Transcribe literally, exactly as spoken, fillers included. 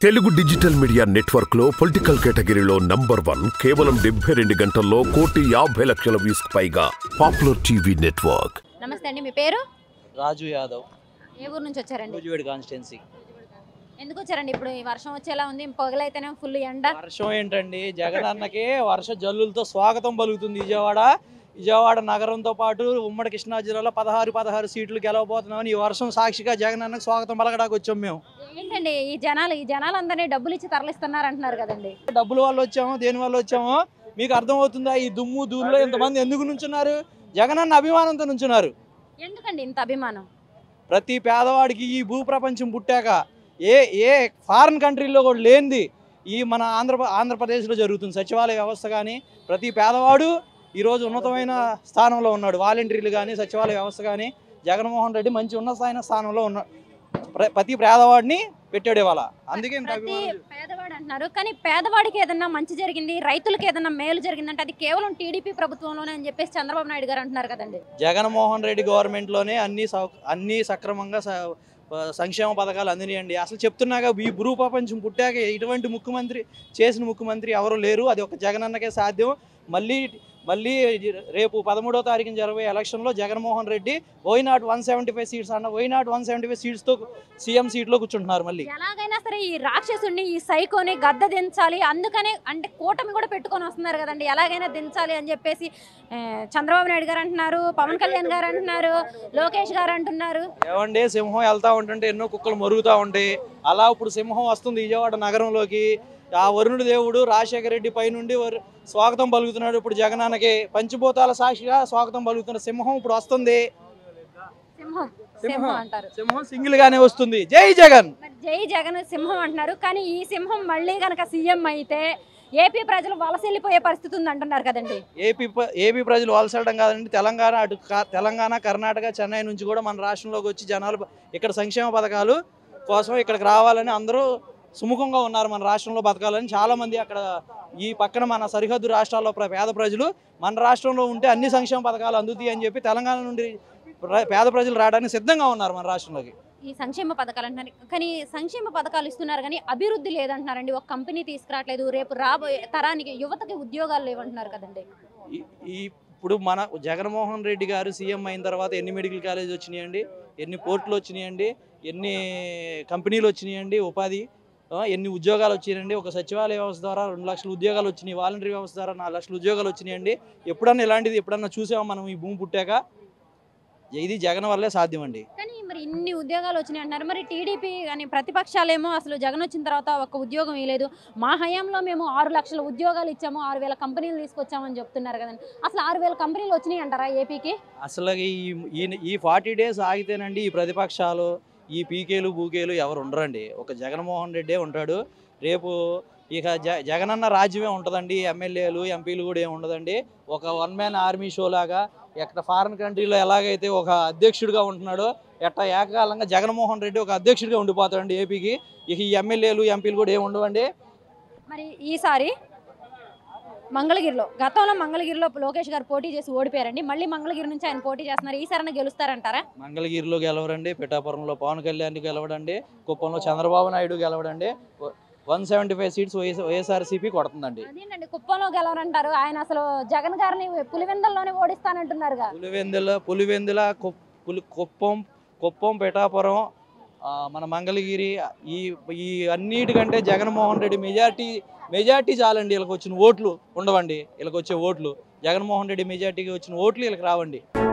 Telugu digital media network లో political కేటగిరీలో number one కేవలం డెబ్బై రెండు గంటల్లో కోటి యాభై లక్షల వ్యూస్ పైగా పాపులర్ టీవీ నెట్వర్క్. నమస్తే అండి, మీ పేరు? రాజు యాదవ్. ఏ ఊరు నుంచి వచ్చారండి? భుజవేడ్ కాన్స్టిట్యున్సీ. ఎందుకు వచ్చారండి? ఇప్పుడు ఈ వర్షం వచ్చేలా ఉంది, పొగలైతేనే ఫుల్ ఎండ. వర్షం ఏంటండి, జగన్ అన్నకి వర్ష జల్లులతో స్వాగతం పలుకుతుంది విజయవాడ. విజయవాడ నగరంతో పాటు ఉమ్మడి కృష్ణా జిల్లాలో పదహారు పదహారు సీట్లు గెలవబోతున్నామని ఈ వర్షం సాక్షిగా జగన్ అన్నకు స్వాగతం పలకడానికి వచ్చాం మేము. ఏంటండి ఈ జనాలు ఈ జనాలందరినీ డబ్బులు ఇచ్చి తరలిస్తున్నారు అంటున్నారు కదండి. డబ్బుల వల్ల వచ్చామో దేని వల్ల వచ్చామో మీకు అర్థమవుతుందా? ఈ దుమ్ము దూరులో ఇంతమంది ఎందుకు నుంచున్నారు? జగన్ అన్న అభిమానంతో నుంచున్నారు. ఎందుకండి ఇంత అభిమానం? ప్రతి పేదవాడికి ఈ భూ ప్రపంచం పుట్టాక ఏ ఏ ఫారిన్ కంట్రీల్లో కూడా లేనిది ఈ మన ఆంధ్ర ఆంధ్రప్రదేశ్లో జరుగుతుంది. సచివాలయ వ్యవస్థ కానీ ప్రతి పేదవాడు ఈరోజు ఉన్నతమైన స్థానంలో ఉన్నాడు. వాలంటీర్లు కానీ సచివాలయ వ్యవస్థ కానీ జగన్మోహన్ రెడ్డి మంచి ఉన్నతమైన స్థానంలో ఉన్న ప్రతి పేదవాడిని పెట్టాడు ఇవాళ. అందుకే ప్రతి పేదవాడు అంటున్నారు, కానీ పేదవాడికి ఏదన్నా మంచి జరిగింది, రైతులకు ఏదన్నా మేలు జరిగిందంటే అది కేవలం టీడీపీ ప్రభుత్వంలోనే అని చెప్పేసి చంద్రబాబు నాయుడు గారు అంటున్నారు కదండి. జగన్మోహన్ రెడ్డి గవర్నమెంట్లోనే అన్ని అన్ని సక్రమంగా సంక్షేమ పథకాలు అందినాయండి. అసలు చెప్తున్నాగా ఈ భూ ప్రపంచం పుట్టాక ఇటువంటి ముఖ్యమంత్రి చేసిన ముఖ్యమంత్రి ఎవరు లేరు. అది ఒక జగన్ అన్నకే సాధ్యం. మళ్ళీ మళ్ళీ రేపు పదమూడో తారీఖున జరిగే ఎలక్షన్లో Jaganmohan Reddy why not one seventy five seats అన్న why not one seventy five సీట్స్తో సీఎం సీట్లో కూర్చుంటున్నారు. మళ్ళీ ఎలాగైనా సరే ఈ రాక్షసుడిని ఈ సైకోని గద్ద దించాలి, అందుకనే అంటే కూటమి కూడా పెట్టుకొని వస్తున్నారు కదండి. ఎలాగైనా దించాలి అని చెప్పేసి చంద్రబాబు నాయుడు గారు అంటున్నారు, పవన్ కళ్యాణ్ గారు అంటున్నారు, లోకేష్ గారు అంటున్నారు. ఏమంటే సింహం వెళ్తూ ఉంటుంటే ఎన్నో కుక్కలు మరుగుతూ ఉంటాయి. అలా ఇప్పుడు సింహం వస్తుంది విజయవాడ నగరంలోకి. ఆ వరుణుడు దేవుడు రాజశేఖర రెడ్డి పై నుండి స్వాగతం పలుకుతున్నాడు. ఇప్పుడు జగనాన్నకి పంచభూతాల సాక్షిగా స్వాగతం పలుకుతున్న సింహం ఇప్పుడు వస్తుంది. సింహం సింహం అంటారు. సింహం సింగిల్ గానే వస్తుంది. జై జగన్, జై జగన్ సింహం అంటున్నారు. కానీ ఈ సింహం మళ్ళీ కనుక సీఎం అయితే ఏపీ ప్రజలు వలస వెళ్ళిపోయే పరిస్థితి ఉంది అంటున్నారు కదండి. ఏపీ ఏపీ ప్రజలు వలస వెళ్ళడం కాదండి, తెలంగాణ అటు తెలంగాణ కర్ణాటక చెన్నై నుంచి కూడా మన రాష్ట్రంలోకి వచ్చి జనాలు ఇక్కడ సంక్షేమ పథకాలు కోసం ఇక్కడికి రావాలని అందరూ సుముఖంగా ఉన్నారు. మన రాష్ట్రంలో బతకాలని చాలామంది అక్కడ ఈ పక్కన మన సరిహద్దు రాష్ట్రాల్లో పేద ప్రజలు మన రాష్ట్రంలో ఉంటే అన్ని సంక్షేమ పథకాలు అందుతాయి అని చెప్పి తెలంగాణ నుండి పేద ప్రజలు రావడానికి సిద్ధంగా ఉన్నారు మన రాష్ట్రంలోకి. ఈ సంక్షేమ పథకాలు అంటున్నారు, కానీ సంక్షేమ పథకాలు ఇస్తున్నారు కానీ అభివృద్ధి లేదంటున్నారండి. ఒక కంపెనీ తీసుకురావట్లేదు, రేపు రాబోయే తరానికి యువతకి ఉద్యోగాలు లేవంటున్నారు కదండి. ఈ ఇప్పుడు మన జగన్మోహన్ రెడ్డి గారు సీఎం అయిన తర్వాత ఎన్ని మెడికల్ కాలేజ్ వచ్చినాయండి, ఎన్ని పోర్టులు వచ్చినాయండి, ఎన్ని కంపెనీలు వచ్చినాయండి, ఉపాధి ఎన్ని ఉద్యోగాలు వచ్చినాయండి. ఒక సచివాలయ వ్యవస్థ ద్వారా రెండు లక్షల ఉద్యోగాలు వచ్చినాయి, వాలంటరీ వ్యవస్థ ద్వారా నాలుగు లక్షల ఉద్యోగాలు వచ్చినాయండి. ఎప్పుడన్నా ఇలాంటిది ఎప్పుడన్నా చూసామా మనం ఈ భూమి పుట్టాక? ఇది జగన్ వల్లే సాధ్యం అండి. కానీ మరి ఇన్ని ఉద్యోగాలు వచ్చినాయి అంటున్నారు, మరి టీడీపీ కానీ ప్రతిపక్షాలేమో అసలు జగన్ వచ్చిన తర్వాత ఒక ఉద్యోగం ఇవ్వలేదు, మా హయాంలో మేము ఆరు లక్షల ఉద్యోగాలు ఇచ్చాము, ఆరు వేల కంపెనీలు తీసుకొచ్చామని చెప్తున్నారు కదండి. అసలు ఆరు వేల కంపెనీలు వచ్చినాయి అంటారా ఏపీకి? అసలు ఈ ఈ ఫార్టీ డేస్ ఆగితేనండి ఈ ప్రతిపక్షాలు ఈ పీకేలు బూకేలు ఎవరు ఉండరండి. ఒక జగన్మోహన్ రెడ్డే ఉంటాడు. రేపు ఇక జ జగనన్న రాజ్యమే ఉంటుందండి. ఎమ్మెల్యేలు ఎంపీలు కూడా ఏమి ఉండదండి. ఒక వన్ మ్యాన్ ఆర్మీ షో లాగా ఎక్కడ ఫారిన్ కంట్రీలో ఎలాగైతే ఒక అధ్యక్షుడిగా ఉంటున్నాడో ఎట్లా ఏకకాలంగా జగన్మోహన్ రెడ్డి ఒక అధ్యక్షుడిగా ఉండిపోతాడండి ఏపీకి. ఇక ఈ ఎమ్మెల్యేలు ఎంపీలు కూడా ఏమి ఉండవండి. మరి ఈసారి మంగళగిరిలో గతంలో మంగళగిరిలో లోకేష్ గారు పోటీ చేసి ఓడిపోయారండి, మళ్ళీ మంగళగిరి నుంచి ఆయన పోటీ చేస్తున్నారు. ఈసారి గెలుస్తారంటారా? మంగళగిరిలో గెలవరండి, పిఠాపురంలో పవన్ కళ్యాణ్ గెలవడండి, కుప్పంలో చంద్రబాబు నాయుడు గెలవడండి. One seventy five seats YSRCP కొడుతుందండి. అదేంటండి కుప్పంలో గెలవరంటారు, ఆయన అసలు జగన్ గారిని పులివెందుల్లోనే ఓడిస్తానంటున్నారుగా. పులివెందుల పులివెందుల కుప్పం కుప్పం పిఠాపురం మన మంగళగిరి ఈ ఈ అన్నిటికంటే జగన్మోహన్ రెడ్డి మెజార్టీ మెజార్టీ చాలండి. వీళ్ళకి వచ్చిన ఓట్లు ఉండవండి. వీళ్ళకి వచ్చే ఓట్లు జగన్మోహన్ రెడ్డి మెజార్టీకి వచ్చిన ఓట్లు వీళ్ళకి రావండి.